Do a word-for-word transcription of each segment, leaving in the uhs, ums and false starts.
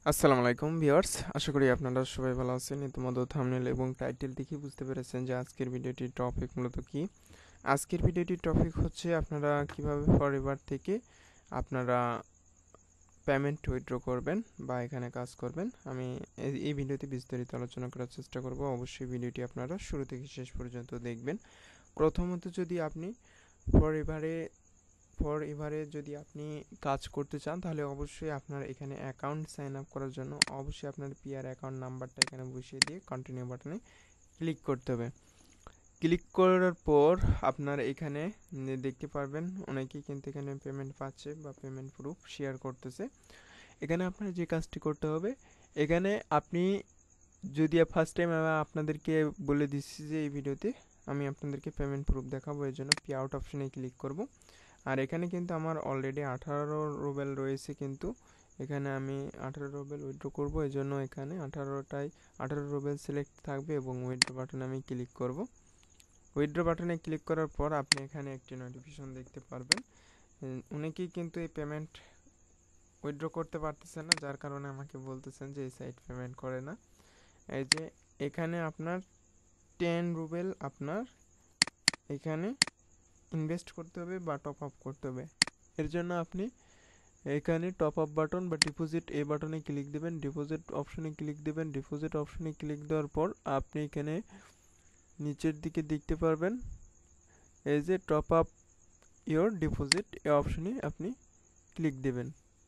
আসসালামু আলাইকুম ভিউয়ার্স, আশা করি আপনারা সবাই ভালো আছেন। ইতিমধ্যে থাম্বনেল এবং টাইটেল দেখে বুঝতে পেরেছেন যে আজকের ভিডিওটির টপিক মূলত কি। আজকের ভিডিওটির টপিক হচ্ছে আপনারা কিভাবে ফরএভার থেকে আপনারা পেমেন্ট উইথড্র করবেন বা এখানে কাজ করবেন। আমি এই এই ভিডিওতে বিস্তারিত আলোচনা করার চেষ্টা করব। অবশ্যই ভিডিওটি আপনারা শুরু থেকে শেষ পর্যন্ত দেখবেন। প্রথমত যদি আপনি ফরএভারে ফর এভারে যদি আপনি কাজ করতে চান তাহলে অবশ্যই আপনার এখানে অ্যাকাউন্ট সাইন আপ করার জন্য অবশ্যই আপনার পিআর অ্যাকাউন্ট নাম্বারটা এখানে বসিয়ে দিয়ে কন্টিনিউ বাটনে ক্লিক করতে হবে। ক্লিক করার পর আপনার এখানে দেখতে পারবেন অনেকেই কিন্তু এখানে পেমেন্ট পাচ্ছে বা পেমেন্ট প্রুফ শেয়ার করতেছে। এখানে আপনার যে কাজটি করতে হবে, এখানে আপনি যদি ফার্স্ট টাইম আপনাদেরকে বলে দিচ্ছি যে এই ভিডিওতে আমি আপনাদেরকে পেমেন্ট প্রুফ দেখাবো, এর জন্য পে আউট অপশনে ক্লিক করব। আর এখানে কিন্তু আমার অলরেডি আঠারো রুবেল রয়েছে, কিন্তু এখানে আমি আঠারো রুবেল উইথড্র করব, এই জন্য এখানে আঠারোটাই আঠারো রুবেল সিলেক্ট থাকবে এবং উইথড্র বাটনে আমি ক্লিক করব। উইথড্র বাটনে ক্লিক করার পর আপনি এখানে একটি নোটিফিকেশন দেখতে পারবেন। অনেকেই কিন্তু এই পেমেন্ট উইথড্র করতে পারতেছেন না, যার কারণে আমাকে বলতেছেন যে এই সাইট পেমেন্ট করে না। এই যে এখানে আপনার টেন রুবেল আপনার এখানে ইনভেস্ট করতে হবে বা টপ আপ করতে হবে। এর জন্য আপনি এখানে টপ আপ বাটন বা ডিপোজিট এই বাটনে ক্লিক দেবেন, ডিপোজিট অপশনে ক্লিক দেবেন। ডিপোজিট অপশনে ক্লিক দেওয়ার পর আপনি এখানে নিচের দিকে দেখতে পারবেন এই যে টপ আপ ইওর ডিপোজিট, এই অপশনে আপনি ক্লিক দেবেন।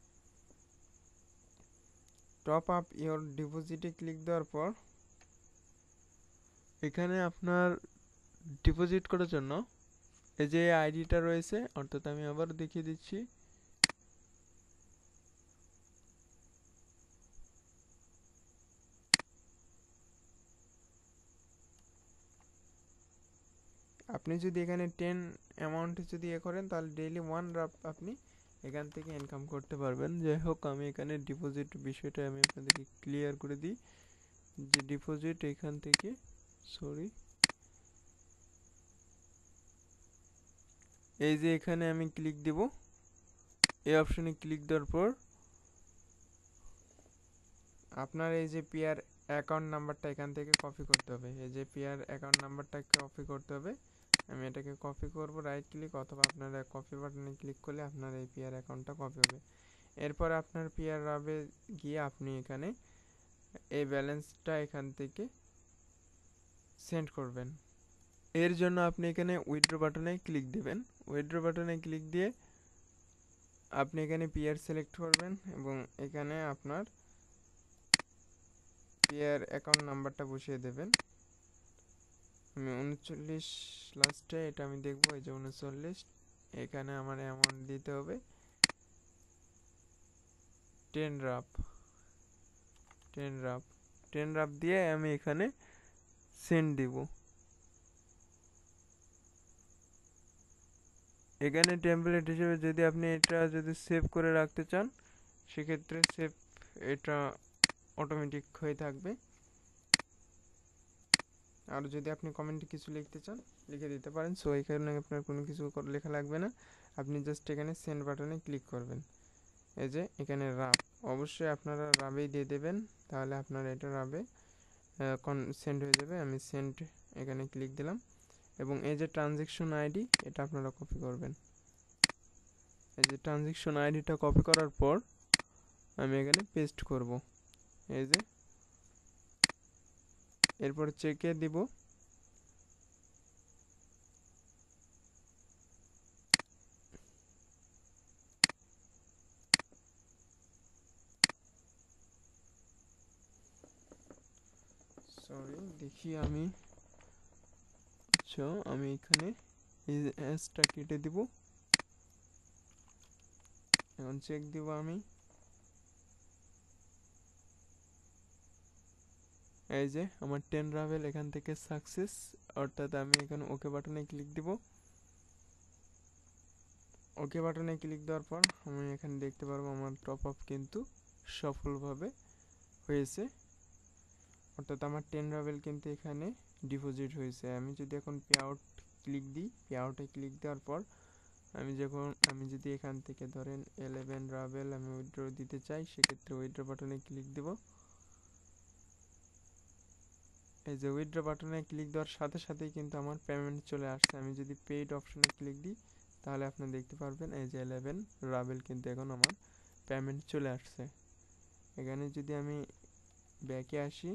টপ আপ ইওর ডিপোজিটে ক্লিক দেওয়ার পর এখানে আপনার ডিপোজিট করার জন্য এই যে আইডিটা রয়েছে, অর্থাৎ আমি আবার দেখিয়ে দিচ্ছি। আপনি যদি এখানে টেন অ্যামাউন্ট যদি এ করেন তাহলে ডেইলি ওয়ান রাপ আপনি এখান থেকে ইনকাম করতে পারবেন। যাই হোক, আমি এখানে ডিপোজিট বিষয়টা আমি আপনাদেরকে ক্লিয়ার করে দিই যে ডিপোজিট এখান থেকে সরি এই যে এখানে আমি ক্লিক দেব। এই অপশনে ক্লিক দেওয়ার পর আপনার এই যে পিআর অ্যাকাউন্ট নাম্বারটা এখান থেকে কপি করতে হবে। এই যে পিআর অ্যাকাউন্ট নাম্বারটা কপি করতে হবে। আমি এটাকে কপি করব রাইট ক্লিক, অথবা আপনারা কপি বাটনে ক্লিক করলে আপনার এই পিআর অ্যাকাউন্টটা কপি হবে। এরপর আপনার পিআর রাবে গিয়ে আপনি এখানে এই ব্যালেন্সটা এখান থেকে সেন্ড করবেন। এর জন্য আপনি এখানে উইথড্র বাটনে ক্লিক দেবেন। উইথড্র বাটনে ক্লিক দিয়ে আপনি এখানে পিআর সিলেক্ট করবেন এবং এখানে আপনার পিআর অ্যাকাউন্ট নাম্বারটা বসিয়ে দেবেন। আমি উনচল্লিশ লাস্টে এটা আমি দেখবো, এই যে উনচল্লিশ, এখানে আমার অ্যামাউন্ট দিতে হবে টেন রাপ টেন রাপ টেন রাপ দিয়ে আমি এখানে সেন্ড দিব। এখানে টেমপ্লেট হিসেবে যদি আপনি এটা যদি সেভ করে রাখতে চান, সেক্ষেত্রে সেভ এটা অটোমেটিক হয়ে থাকবে। আর যদি আপনি কমেন্টে কিছু লিখতে চান লিখে দিতে পারেন। সো এখানে আপনার কোনো কিছু লেখা লাগবে না, আপনি জাস্ট এখানে সেন্ড বাটনে ক্লিক করবেন। এই যে এখানে রাব, অবশ্যই আপনারা রাবেই দিয়ে দেবেন, তাহলে আপনার এটা রাবে সেন্ড হয়ে যাবে। আমি সেন্ড এখানে ক্লিক দিলাম এবং এই যে ট্রানজ্যাকশন আইডি এটা আপনারা কপি করবেন। এই যে ট্রানজ্যাকশন আইডিটা কপি করার পর আমি এখানে পেস্ট করব। এই যে এরপর চেকে দিব। সরি দেখি আমি, আচ্ছা আমি এখানে এই এসটা কেটে দিব। এখন চেক দিব আমি। এই যে আমার টেন রাভেল এখান থেকে সাকসেস, অর্থাৎ আমি এখানে ওকে বাটনে ক্লিক দিব। ওকে বাটনে ক্লিক দেওয়ার পর আমি এখানে দেখতে পারবো আমার টপ আপ কিন্তু সফলভাবে হয়েছে, অর্থাৎ আমার টেন রাভেল কিন্তু এখানে ডিপোজিট হয়েছে। আমি যদি এখন পে আউট ক্লিক দিই, পে আউটে ক্লিক দেওয়ার পর আমি যখন আমি যদি এখান থেকে ধরেন ইলেভেন রাবেল আমি উইথড্র দিতে চাই, সেক্ষেত্রে উইথড্র বাটনে ক্লিক দেব। এই যে উইথড্র বাটনে ক্লিক দেওয়ার সাথে সাথেই কিন্তু আমার পেমেন্ট চলে আসছে। আমি যদি পেইড অপশনে ক্লিক দিই তাহলে আপনি দেখতে পারবেন এই যে ইলেভেন রাবেল কিন্তু এখন আমার পেমেন্ট চলে আসছে। এখানে যদি আমি ব্যাকে আসি,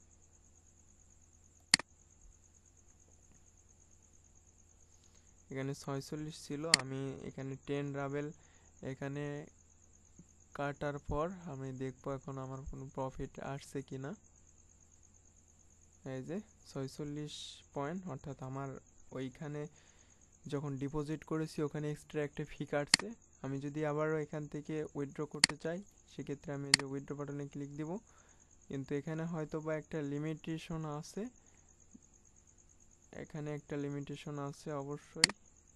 এখানে ছয়চল্লিশ ছিল, আমি এখানে টেন রাবেল এখানে কাটার পর আমি দেখবো এখন আমার কোনো প্রফিট আসছে কিনা। এই যে ছয়চল্লিশ পয়েন্ট, অর্থাৎ আমার ওইখানে যখন ডিপোজিট করেছি ওখানে এক্সট্রা একটা ফি কাটছে। আমি যদি আবারও এখান থেকে উইথড্র করতে চাই সেক্ষেত্রে আমি যে উইথড্র বাটনে ক্লিক দিব, কিন্তু এখানে হয়তো বা একটা লিমিটেশন আছে, এখানে একটা লিমিটেশন আছে অবশ্যই।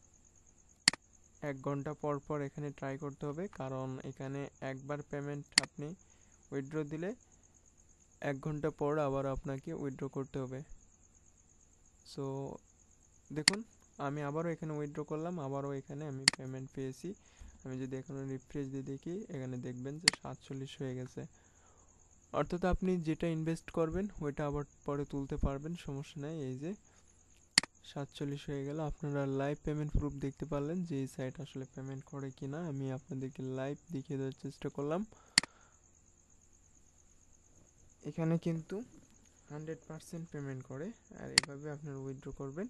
এক ঘন্টা পর পর এখানে ট্রাই করতে হবে, কারণ এখানে একবার পেমেন্ট আপনি উইথড্র দিলে এক ঘন্টা পর আবার আপনাকে উইথড্র করতে হবে। সো দেখুন আমি আবারও এখানে উইথড্র করলাম, আবারও এখানে আমি পেমেন্ট পেয়েছি। আমি যদি এখানে রিফ্রেশ দিয়ে দেখি এখানে দেখবেন যে সাতচল্লিশ হয়ে গেছে। অর্থাৎ আপনি যেটা ইনভেস্ট করবেন ওইটা আবার পরে তুলতে পারবেন, সমস্যা নেই। এই যে সাতচল্লিশ হয়ে গেল। আপনারা লাইভ পেমেন্ট প্রুফ দেখতে পারলেন যে এই সাইট আসলে পেমেন্ট করে কিনা। আমি আপনাদেরকে লাইভ দেখিয়ে দেওয়ার চেষ্টা করলাম। এখানে কিন্তু হান্ড্রেড পারসেন্ট পেমেন্ট করে, আর এভাবে আপনারা উইথড্র করবেন।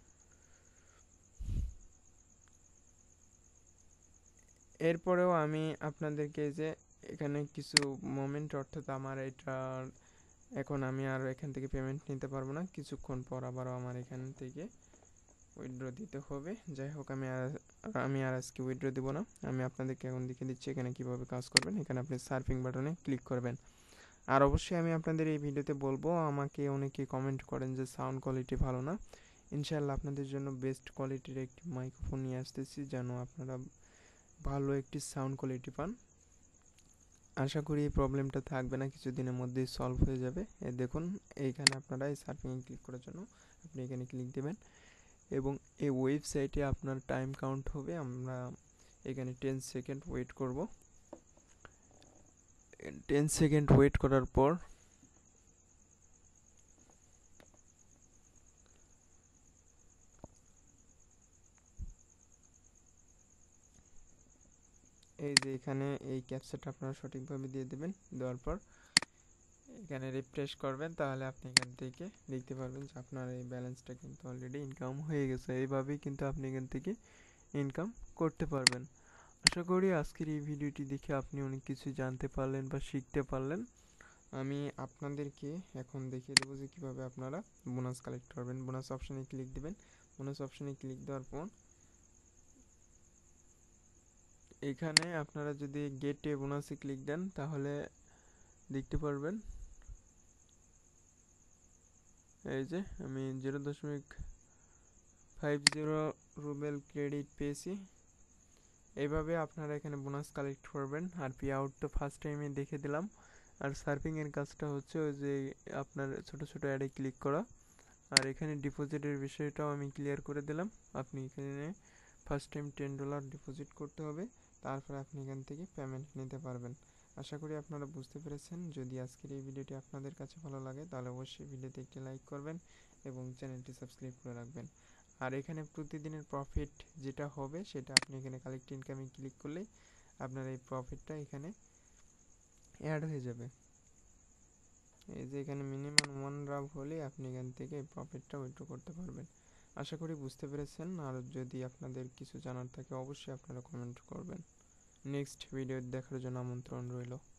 এরপরেও আমি আপনাদেরকে যে এখানে কিছু মোমেন্ট, অর্থাৎ আমার এটা এখন আমি আর এখান থেকে পেমেন্ট নিতে পারবো না, কিছুক্ষণ পর আবারও আমার এখান থেকে উইথড্র দিতে হবে। যাই হোক আমি আর আমি আর আজকে উইথড্র দেবো না, আমি আপনাদেরকে এখন দেখিয়ে দিচ্ছি এখানে কীভাবে কাজ করবেন। এখানে আপনি সার্ফিং বাটনে ক্লিক করবেন। আর অবশ্যই আমি আপনাদের এই ভিডিওতে বলবো, আমাকে অনেকে কমেন্ট করেন যে সাউন্ড কোয়ালিটি ভালো না। ইনশাআল্লাহ আপনাদের জন্য বেস্ট কোয়ালিটির একটি মাইক্রোফোন নিয়ে আসতেছি, যেন আপনারা ভালো একটি সাউন্ড কোয়ালিটি পান। আশা করি এই প্রবলেমটা থাকবে না, কিছুদিনের মধ্যেই সলভ হয়ে যাবে। এই দেখুন এইখানে আপনারা এই সার্ফিংয়ে ক্লিক করার জন্য আপনি এখানে ক্লিক দেবেন এবং এই ওয়েবসাইটে আপনার টাইম কাউন্ট হবে। আমরা এখানে টেন সেকেন্ড ওয়েট করব। টেন সেকেন্ড ওয়েট করার পর এই যে এখানে এই ক্যাপচাটা আপনারা সঠিকভাবে দিয়ে দেবেন। দেওয়ার পর এখানে রিফ্রেশ করবেন, তাহলে আপনি এখান থেকে দেখতে পারবেন যে আপনার এই ব্যালেন্সটা কিন্তু অলরেডি ইনকাম হয়ে গেছে। এইভাবেই কিন্তু আপনি এখান থেকে ইনকাম করতে পারবেন। আশা করি আজকের এই ভিডিওটি দেখে আপনি অনেক কিছু জানতে পারলেন বা শিখতে পারলেন। আমি আপনাদেরকে এখন দেখিয়ে দেবো যে কীভাবে আপনারা বোনাস কালেক্ট করবেন। বোনাস অপশানে ক্লিক দেবেন। বোনাস অপশানে ক্লিক দেওয়ার পর এখানে আপনারা যদি গেট এ বোনাসে ক্লিক দেন তাহলে দেখতে পারবেন এই যে আমি জিরো দশমিক ফাইভ জিরো রুবেল ক্রেডিট পেয়েছি। এইভাবে আপনারা এখানে বোনাস কালেক্ট করবেন। আর পে আউট তো ফার্স্ট টাইমে দেখে দিলাম। আর সার্ফিংয়ের কাজটা হচ্ছে ওই যে আপনার ছোট ছোট অ্যাডে ক্লিক করা। আর এখানে ডিপোজিটের বিষয়টাও আমি ক্লিয়ার করে দিলাম। আপনি এখানে first time ten dollar deposit করতে হবে, তারপরে আপনি এখান থেকে পেমেন্ট নিতে পারবেন। আশা করি আপনারা বুঝতে পেরেছেন। যদি আজকের এই ভিডিওটি আপনাদের কাছে ভালো লাগে তাহলে অবশ্যই ভিডিওতে একটি লাইক করবেন এবং চ্যানেলটি সাবস্ক্রাইব করে রাখবেন। আর এখানে প্রতিদিনের প্রফিট যেটা হবে সেটা আপনি এখানে কালেক্ট ইনকামে ক্লিক করলে আপনার এই প্রফিটটা এখানে অ্যাড হয়ে যাবে। এই যে এখানে মিনিমাম ওয়ান রাব হলে আপনি এখান থেকে প্রফিটটা উইথড্র করতে পারবেন। আশা করি বুঝতে পেরেছেন। আর যদি আপনাদের কিছু জানার থাকে অবশ্যই আপনারা কমেন্ট করবেন। নেক্সট ভিডিও দেখার জন্য আমন্ত্রণ রইল।